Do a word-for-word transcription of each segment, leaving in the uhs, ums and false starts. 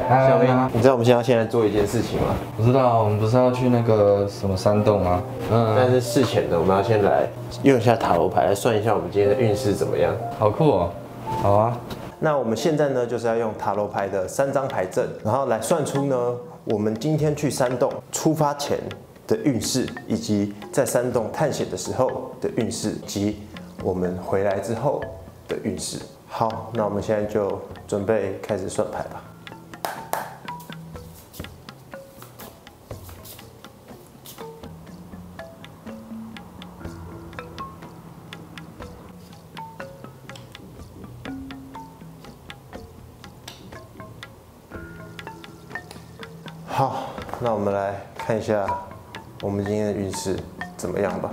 小明，你知道我们现在现在做一件事情吗？ 我知道，我们不是要去那个什么山洞吗？ 嗯。但是事前呢，我们要先来用一下塔罗牌来算一下我们今天的运势怎么样。 好酷哦！好啊。 那我们现在呢，就是要用塔罗牌的三张牌阵，然后来算出呢，我们今天去山洞出发前的运势，以及在山洞探险的时候的运势，及我们回来之后的运势。好，那我们现在就准备开始算牌吧。好，那我们来看一下我们今天的运势怎么样吧。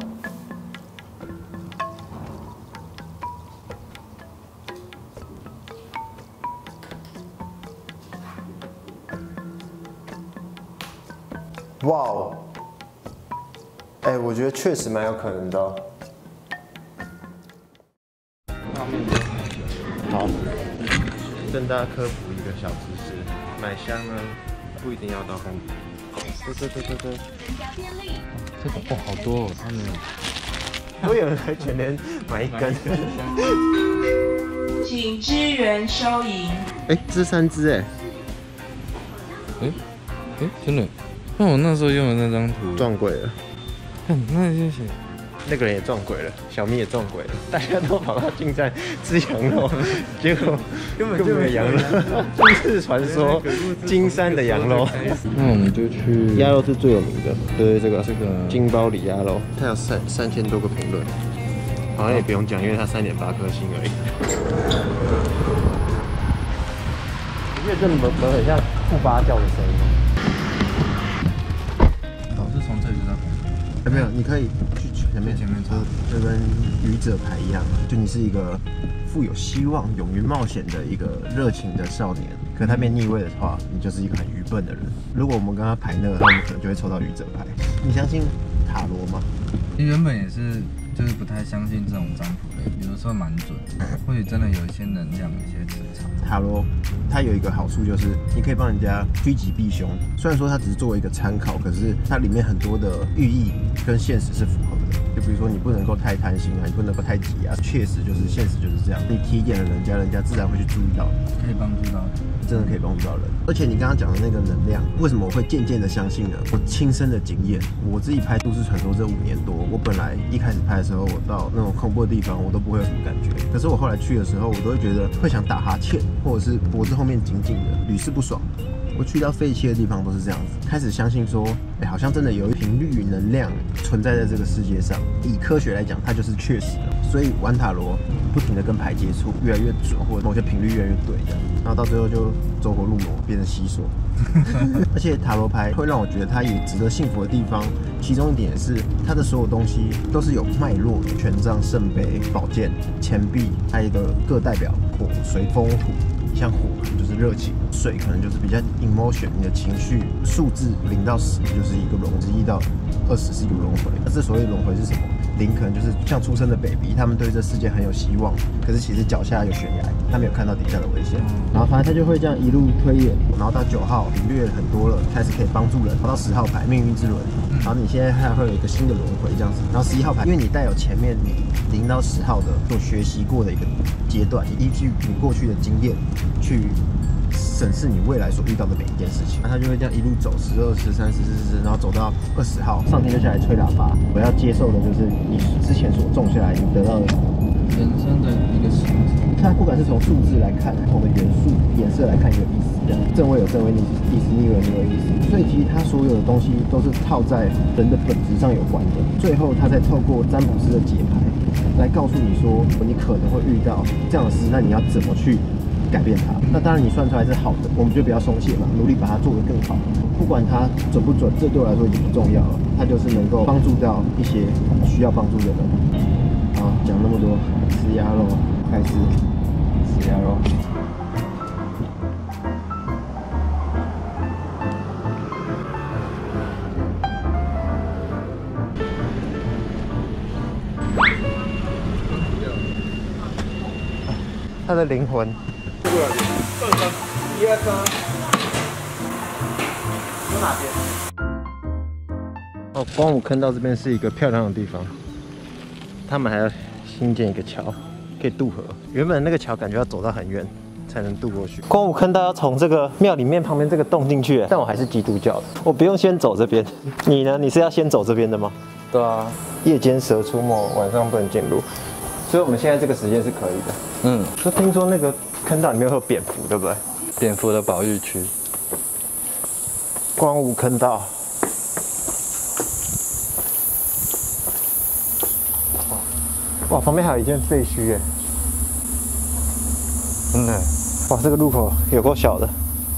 哇哦，哎，我觉得确实蛮有可能的哦。好，跟大家科普一个小知识，买香呢不一定要到干底。对对对对对。 这个哦，好多哦，他们。 我有人还全年买一根。 请支援收银。 哎，这三支哎。 哎哎，真的。那我那时候用的那张图撞鬼了， 看那谢谢， 那个人也撞鬼了，小咪也撞鬼了，大家都跑到进站吃羊肉，结果根本就没有羊肉，都市传说金山的羊肉。 那我们就去鸭肉是最有名的，对这个这个金包里鸭肉，它有三三千多个评论，好像也不用讲，因为它三点八颗星而已。我觉得这门门很像库巴叫的声音。没有，你可以去前面前面车，就跟愚者牌一样，就你是一个富有希望、勇于冒险的一个热情的少年。可他变逆位的话，你就是一个很愚笨的人。如果我们跟他排那个，那我们可能就会抽到愚者牌。你相信塔罗吗？ 原本也是，就是不太相信这种占卜类，有的时候蛮准，或许真的有一些能量、一些磁场。 塔罗它有一个好处就是，你可以帮人家趋吉避凶。虽然说它只是作为一个参考，可是它里面很多的寓意跟现实是符合的。就比如说，你不能够太贪心啊，你不能够太急啊，确实就是现实就是这样。你提点了人家，人家自然会去注意到， 可以帮助到人， 真的可以帮助到人。而且你刚刚讲的那个能量，为什么我会渐渐的相信呢？我亲身的经验，我自己拍都市传说这五年多，我本来一开始拍的时候，我到那种恐怖的地方，我都不会有什么感觉。可是我后来去的时候，我都会觉得会想打哈欠，或者是脖子后面紧紧的，屡试不爽。我去到废弃的地方都是这样子，开始相信说，哎、欸，好像真的有一频率与能量存在在这个世界上。以科学来讲，它就是确实的。所以玩塔罗，不停的跟牌接触，越来越准，或者某些频率越来越对的，然后到最后就走火入魔，变成西索。而且塔罗牌会让我觉得它也值得信服的地方，其中一点是它的所有东西都是有脉络的，权杖、圣杯、宝剑、钱币，还有一个各代表火、水、风、土。像火可能就是热情，水可能就是比较 emotion， 你的情绪。数字零到十就是一个轮回，一到二十是一个轮回。这所谓的轮回是什么？零可能就是像出生的 baby， 他们对这世界很有希望，可是其实脚下有悬崖，他没有看到底下的危险。然后反正他就会这样一路推演，然后到九号领略很多了，开始可以帮助人，跑到十号牌命运之轮，然后你现在还会有一个新的轮回这样子。然后十一号牌，因为你带有前面你零到十号的所学习过的一个阶段，你依据你过去的经验去审视你未来所遇到的每一件事情，那他就会这样一路走，十二、十三、十四、十四，然后走到二十号，上天就下来吹喇叭。我要接受的就是你之前所种下来，你得到的人生的一个形式。 它不管是从数字来看，不同的元素、颜色来看有意思，正位有正位意思，逆位有逆位意思。所以其实它所有的东西都是套在人的本质上有关的。最后，他再透过占卜师的解牌来告诉你说，你可能会遇到这样的事，那你要怎么去改变它？那当然，你算出来是好的，我们就不要松懈嘛，努力把它做得更好。不管它准不准，这对我来说已经不重要了，它就是能够帮助到一些需要帮助的人。好，讲那么多，吃鸭肉，开始吃鸭肉。他的灵魂。二三，一二三。 哪边？哦，光武坑道这边是一个漂亮的地方，他们还要新建一个桥，可以渡河。原本那个桥感觉要走到很远才能渡过去。光武坑道要从这个庙里面旁边这个洞进去，但我还是基督教的，我不用先走这边。你呢？你是要先走这边的吗？ 对啊， 夜间蛇出没，晚上不能进入，所以我们现在这个时间是可以的。 嗯， 就听说那个坑道里面会有蝙蝠，对不对？ 蝙蝠的保育区。 光武坑道。哇，旁边还有一件废墟耶！ 真的。 哇，这个路口有够小的。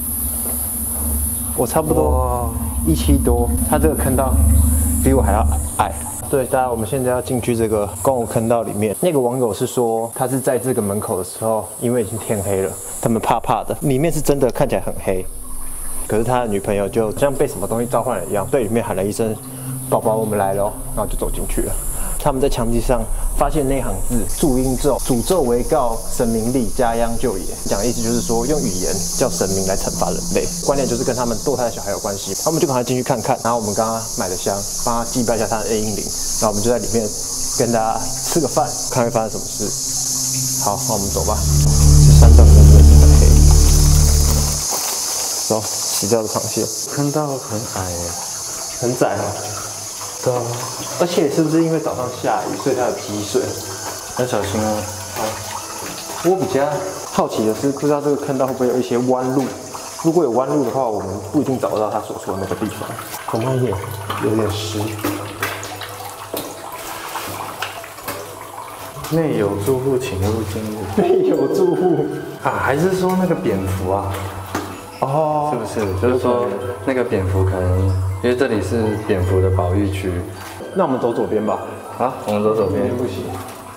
我差不多一七多，它这个坑道比我还要矮。对，大家，我们现在要进去这个光武坑道里面。那个网友是说，他是在这个门口的时候，因为已经天黑了，他们怕怕的。里面是真的看起来很黑，可是他的女朋友就像被什么东西召唤了一样，对里面喊了一声“宝宝，我们来了”，然后就走进去了。他们在墙壁上发现那行字注音咒，诅咒为告，神明力，家殃救也。讲的意思就是说，用语言叫神明来惩罚人类，观念就是跟他们堕胎的小孩有关系。那我们就赶快进去看看。然后我们刚刚买的香，帮他祭拜一下他的 A 阴灵，然后我们就在里面跟大家吃个饭，看会发生什么事。好，那我们走吧。这山洞里面真的是很黑。走，死掉的螃蟹。 坑道很矮耶， 很窄哦。对啊，而且是不是因为早上下雨，所以它有积水？ 要小心哦。 好，我比较好奇的是，不知道这个坑道会不会有一些弯路？如果有弯路的话，我们不一定找得到他所说的那个地方。恐怕也有点湿。 内有住户，请勿进入。 内有住户啊，还是说那个蝙蝠啊？ 哦， 是不是？就是说那个蝙蝠可能，因为这里是蝙蝠的保育区。 那我们走左边吧。 好，我们走左边。 不行。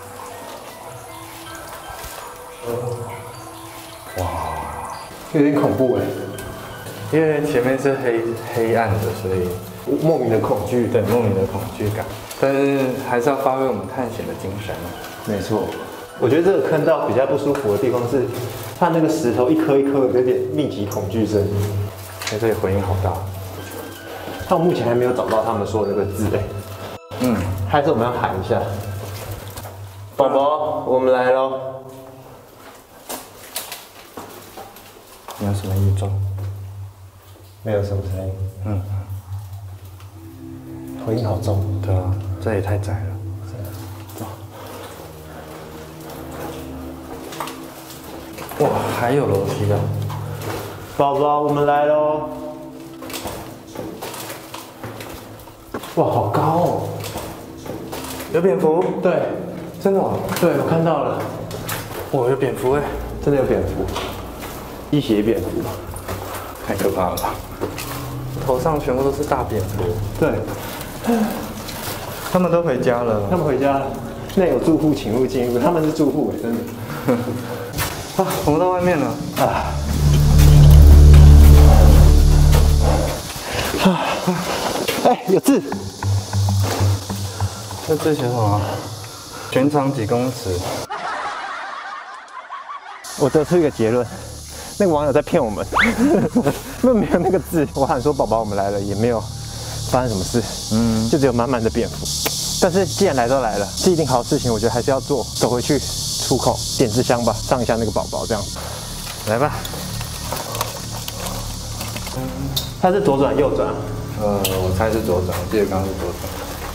哇， 有点恐怖哎。 因为前面是黑黑暗的，所以莫名的恐惧。 对，莫名的恐惧感。但是还是要发挥我们探险的精神。 没错。我觉得这个坑道比较不舒服的地方是，它那个石头一颗一颗有点密集恐惧声， 在这里回音好大。 但我目前还没有找到他们说的那个字哎。 嗯， 还是我们要喊一下，宝宝，我们来喽。 你有什么异状？ 没有什么声音。 嗯， 回音好重。 对啊，这也太窄了。走。哇，还有楼梯啊！ 宝宝，我们来喽。哇，好高哦！ 有蝙蝠？ 对， 真的哦？ 对，我看到了。 哇，有蝙蝠哎！ 真的有蝙蝠，一血蝙蝠， 太可怕了吧！头上全部都是大蝙蝠。 对， 他们都回家了。 他们回家了。内有住户，请勿进入。他们是住户哎，真的。 啊，我们到外面了。啊。 啊。哎，有字。 这字写什么？全长几公尺？ 我得出一个结论，那个网友在骗我们，因为没有那个字。我喊说宝宝我们来了，也没有发生什么事，嗯，就只有满满的蝙蝠。但是既然来都来了，是一定好事情，我觉得还是要做。走回去出口点支香吧，上一下那个宝宝，这样。 来吧。 它是左转右转？ 呃，我猜是左转，我记得刚刚是左转。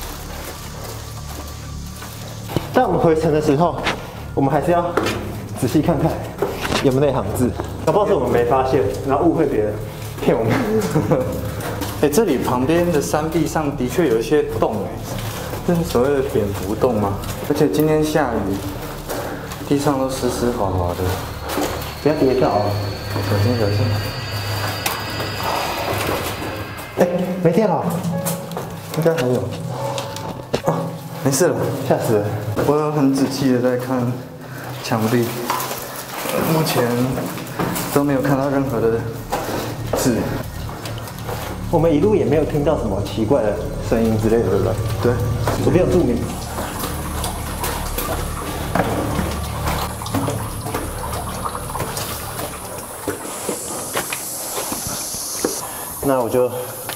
但我们回程的时候，我们还是要仔细看看有没有那行字，搞不好是我们没发现，然后误会别人骗我们。 哎、欸，这里旁边的山壁上的确有一些洞哎，这是所谓的蝙蝠洞吗？而且今天下雨，地上都湿湿滑滑的， 不要跌倒啊！ 小心小心！ 哎、欸，没电了， 应该还有。哦，没事了， 吓死了！ 我有很仔细的在看墙壁，目前都没有看到任何的字。 我们一路也没有听到什么奇怪的声音之类的，对不对？ 对， 左边有注明。那我就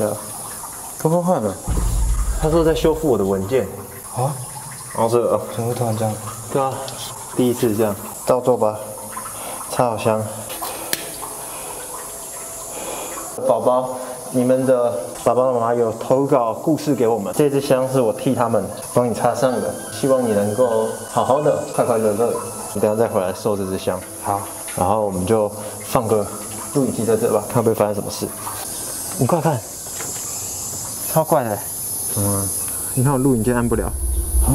下。 GoPro坏了， 他说在修复我的文件。 啊？ 好扯， 怎么会突然这样？ 对啊，第一次这样。照做吧，插好香。宝宝，你们的爸爸妈妈有投稿故事给我们，这支香是我替他们帮你插上的，希望你能够好好的、快快乐乐。你等下再回来收这支香。 好， 然后我们就放个录影机在这吧，看会不会发生什么事。你快看，超怪的。嗯，你看我录影键按不了。啊？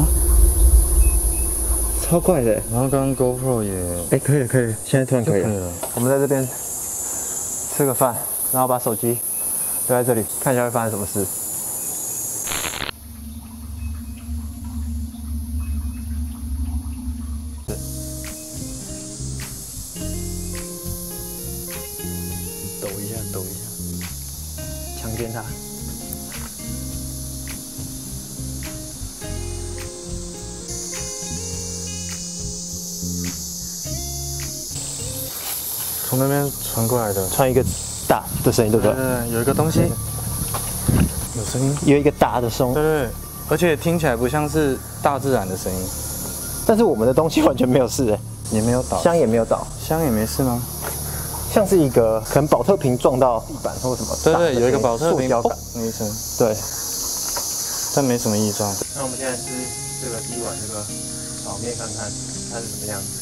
超怪的。 然后刚刚 GoPro 也…… 哎，可以了，可以了，现在突然可以了。 可以了。 我们在这边吃个饭，然后把手机留在这里，看一下会发生什么事。 抖一下，抖一下， 强奸他。 从那边传过来的， 传一个大的声音，对不对？ 对，有一个东西，有声音， 有一个大的声， 对对，而且听起来不像是大自然的声音。 但是我们的东西完全没有事哎， 也没有倒， 香也没有倒， 香也没事吗？ 像是一个可能保特瓶撞到地板或什么， 对对，有一个保特瓶塑胶感那一声， 对， 但没什么异状。 那我们现在吃这个第一碗这个炒面，看看它是什么样子。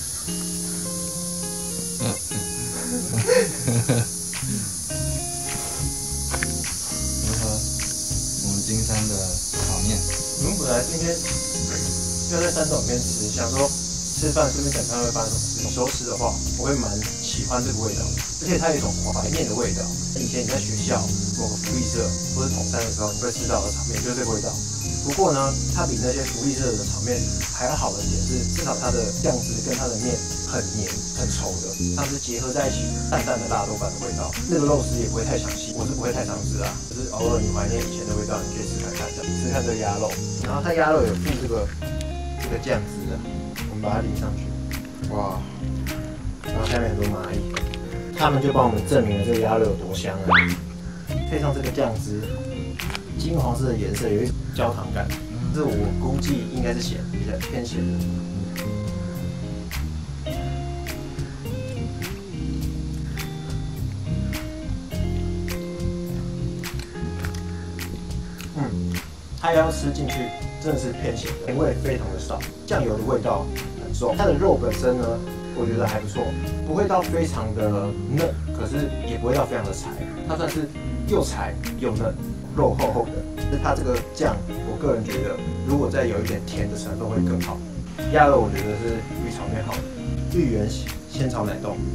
嗯嗯。 如何？我们金山的炒面。 我们本来今天要在三种里面吃，想说吃饭顺便等看会发生什么事。熟食的话，我会蛮喜欢这个味道，而且它有一种怀念的味道。以前你在学校某个福利社或者统餐的时候，你会吃到的炒面就是这个味道。不过呢，它比那些福利社的炒面还要好的点是，至少它的酱汁跟它的面很黏、很稠的，它们是结合在一起，淡淡的大豆饭的味道。那个肉丝也不会太详细，我是不会太常吃啊，就是偶尔你怀念以前的味道，你可以试看看这样，吃看这个鸭肉，然后它鸭肉有附这个这个酱汁的，我们把它淋上去，哇，然后下面很多蚂蚁，他们就帮我们证明了这个鸭肉有多香了，配上这个酱汁。金黄色的颜色有一种焦糖感，这我估计应该是咸，比较偏咸的。嗯，它要吃进去真的是偏咸的，甜味非常的少，酱油的味道很重。它的肉本身呢，我觉得还不错，不会到非常的嫩，可是也不会到非常的柴，它算是又柴又嫩。肉厚厚的，是它这个酱，我个人觉得如果再有一点甜的成分会更好。鸭肉我觉得是比炒面好的，芋圆鲜炒奶冻，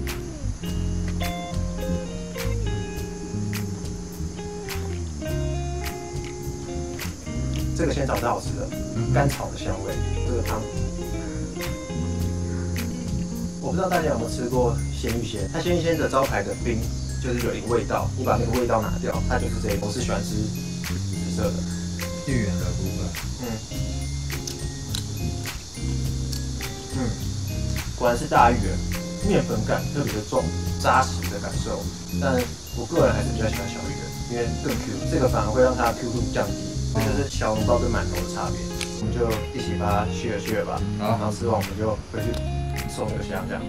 这个鲜炒是好吃的，干炒的香味，这个汤。我不知道大家有没有吃过鲜芋仙，它鲜芋仙的招牌的冰。就是有一个味道，你把那个味道拿掉，它就是这个。我是喜欢吃紫色的芋圆的部分。 嗯嗯，果然是大芋圆，面粉感特别的重，扎实的感受。但我个人还是比较喜欢小芋圆，因为更 Q， 这个反而会让它的 Q 度降低。这就是小笼包跟馒头的差别。我们就一起把它share share吧，然后吃完我们就回去送那个香这样。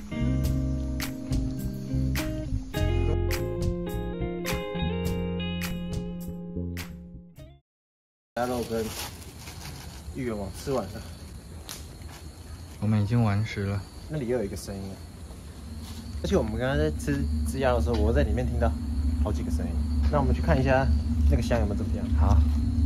鸭肉跟芋圆网吃完了， 我们已经完食了。 那里又有一个声音，而且我们刚刚在吃吃鸭肉的时候，我在里面听到好几个声音。那我们去看一下那个香有没有怎么样？好，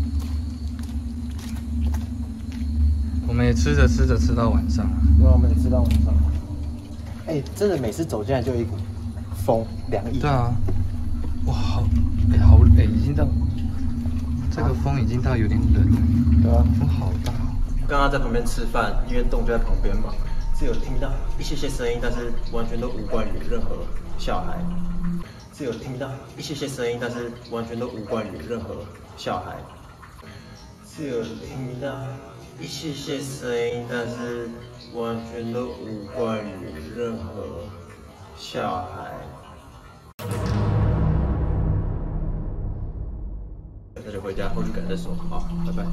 我们也吃着吃着吃到晚上了。 对，我们也吃到晚上。哎、欸，真的每次走进来就有一股风，凉意。 对啊，哇，好，哎、欸，好，哎、欸，已经到。这个风已经到有点冷了， 对啊， 风好大。 刚刚在旁边吃饭，因为洞就在旁边嘛，是有听到一些些声音，但是完全都无关于任何小孩。是有听到一些些声音，但是完全都无关于任何小孩。是有听到一些些声音，但是完全都无关于任何小孩。 回家后续改再说。好，拜拜。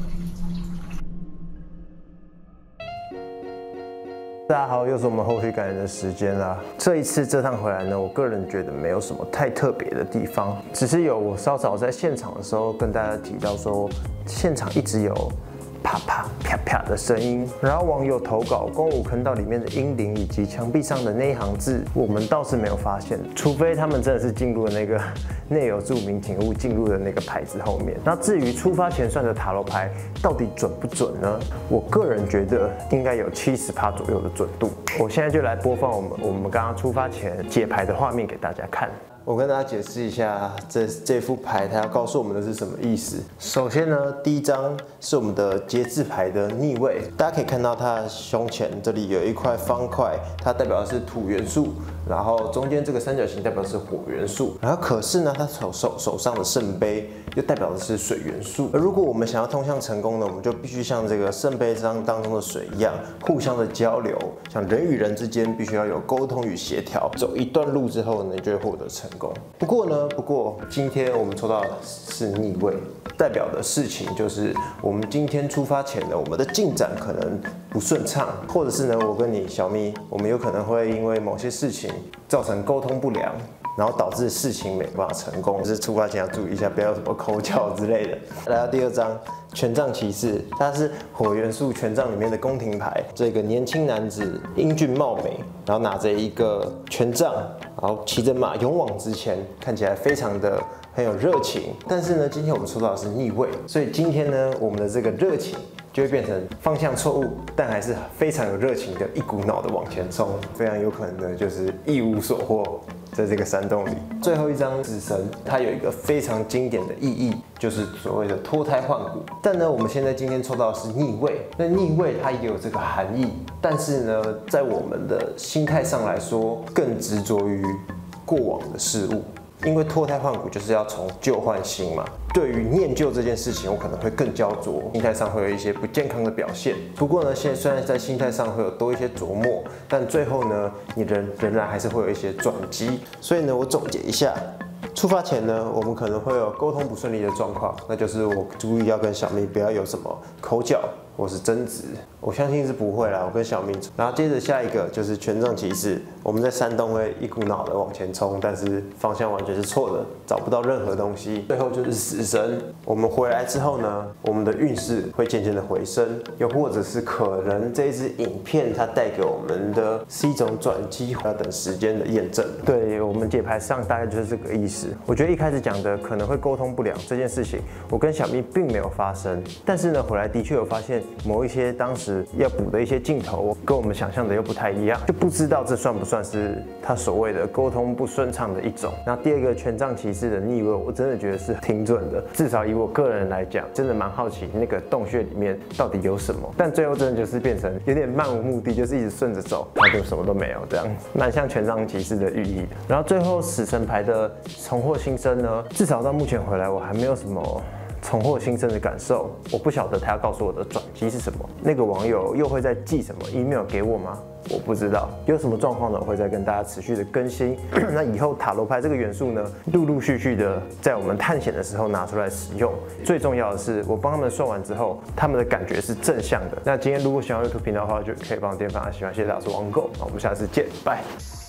大家好，又是我们后续感人的时间啦。这一次这趟回来呢，我个人觉得没有什么太特别的地方，只是有我稍早在现场的时候跟大家提到说，现场一直有啪啪啪啪的声音，然后网友投稿公武坑道里面的英灵以及墙壁上的那一行字，我们倒是没有发现，除非他们真的是进入了那个内有注明请勿进入的那个牌子后面。那至于出发前算的塔罗牌到底准不准呢？我个人觉得应该有七十趴左右的准度。我现在就来播放我们我们刚刚出发前解牌的画面给大家看。我跟大家解释一下这这副牌它要告诉我们的是什么意思。首先呢，第一张是我们的节制牌的逆位，大家可以看到它的胸前这里有一块方块，它代表的是土元素，然后中间这个三角形代表的是火元素，然后可是呢，它手手手上的圣杯又代表的是水元素。而如果我们想要通向成功呢，我们就必须像这个圣杯当当中的水一样，互相的交流，像人与人之间必须要有沟通与协调，走一段路之后呢，你就会获得成功。不过呢，不过今天我们抽到的是逆位，代表的事情就是我们今天出发前呢，我们的进展可能不顺畅，或者是呢，我跟你小咪，我们有可能会因为某些事情造成沟通不良，然后导致事情没办法成功。就是出发前要注意一下，不要有什么口角之类的。来到第二张，权杖骑士，它是火元素权杖里面的宫廷牌。这个年轻男子英俊貌美，然后拿着一个权杖，然后骑着马勇往直前，看起来非常的很有热情。但是呢，今天我们抽到的是逆位，所以今天呢，我们的这个热情就会变成方向错误，但还是非常有热情的，一股脑的往前冲，非常有可能呢就是一无所获。在这个山洞里，最后一张死神，它有一个非常经典的意义，就是所谓的脱胎换骨。但呢，我们现在今天抽到的是逆位，那逆位它也有这个含义，但是呢，在我们的心态上来说，更执着于过往的事物。因为脱胎换骨就是要从旧换新嘛。对于念旧这件事情，我可能会更焦灼，心态上会有一些不健康的表现。不过呢，现在虽然在心态上会有多一些琢磨，但最后呢，你仍仍然还是会有一些转机。所以呢，我总结一下。出发前呢，我们可能会有沟通不顺利的状况，那就是我注意要跟小咪不要有什么口角或是争执，我相信是不会啦。我跟小咪，然后接着下一个就是权杖骑士，我们在山洞会一股脑的往前冲，但是方向完全是错的，找不到任何东西。最后就是死神，我们回来之后呢，我们的运势会渐渐的回升，又或者是可能这一支影片它带给我们的是一种转机，要等时间的验证。对我们解牌上大概就是这个意思。我觉得一开始讲的可能会沟通不良这件事情，我跟小咪并没有发生，但是呢，回来的确有发现某一些当时要补的一些镜头，跟我们想象的又不太一样，就不知道这算不算是他所谓的沟通不顺畅的一种。那第二个权杖骑士的逆位，我真的觉得是挺准的，至少以我个人来讲，真的蛮好奇那个洞穴里面到底有什么。但最后真的就是变成有点漫无目的，就是一直顺着走，它就什么都没有，这样蛮像权杖骑士的寓意的。然后最后死神牌的重获新生呢，至少到目前回来，我还没有什么重获新生的感受。我不晓得他要告诉我的转机是什么。那个网友又会再寄什么 email 给我吗？我不知道。有什么状况呢？我会再跟大家持续的更新。那以后塔罗牌这个元素呢，陆陆续续的在我们探险的时候拿出来使用。最重要的是，我帮他们算完之后，他们的感觉是正向的。那今天如果喜欢 YouTube 频道的话，就可以帮我点粉啊，喜欢谢谢大家，我是王狗，那我们下次见，拜。